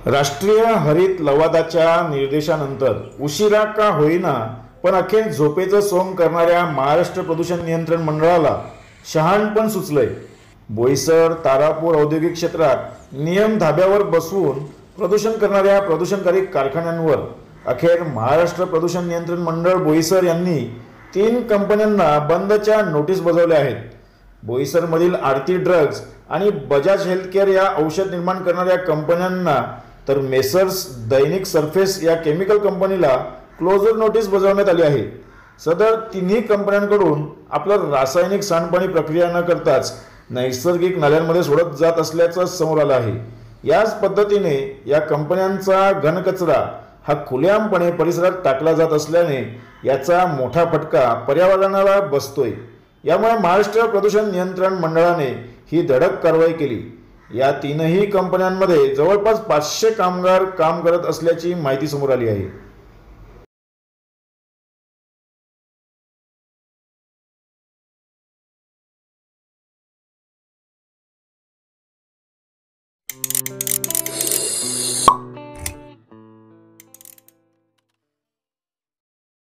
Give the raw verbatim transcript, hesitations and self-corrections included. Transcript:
राष्ट्रीय हरित लवादाच्या निर्देशानंतर उशिरा का होईना पण अखेर झोपेचं सोंग करणाऱ्या महाराष्ट्र प्रदूषण नियंत्रण मंडळाला शहाणपण सुचलंय. बोईसर तारापूर औद्योगिक क्षेत्रात नियम धाब्यावर बसवून प्रदूषण करणाऱ्या प्रदूषणकारी कारखान्यांवर अखेर महाराष्ट्र प्रदूषण नियंत्रण मंडळ बोईसर यांनी तीन कंपन्यांना बंदच्या नोटीस बजावल्या आहेत. बोईसरमधील आरती ड्रग्ज आणि बजाज हेल्थकेअर या औषध निर्माण करणाऱ्या कंपन्यांना तर मेसर्स दैनिक सरफेस या केमिकल कंपनीला क्लोजर नोटीस बजावण्यात आली आहे. सदर तिन्ही कंपन्यांकडून आपलं रासायनिक सांडपाणी प्रक्रिया न करताच नैसर्गिक नाल्यांमध्ये सोडत जात असल्याचं समोर आलं आहे. याच पद्धतीने या कंपन्यांचा घनकचरा हा खुलेआमपणे परिसरात टाकला जात असल्याने याचा मोठा फटका पर्यावरणाला बसतोय. यामुळे महाराष्ट्र प्रदूषण नियंत्रण मंडळाने ही धडक कारवाई केली. या तीनही कंपन्यांमध्ये जवळपास पाचशे कामगार काम करत असल्याची माहिती समोर आली आहे.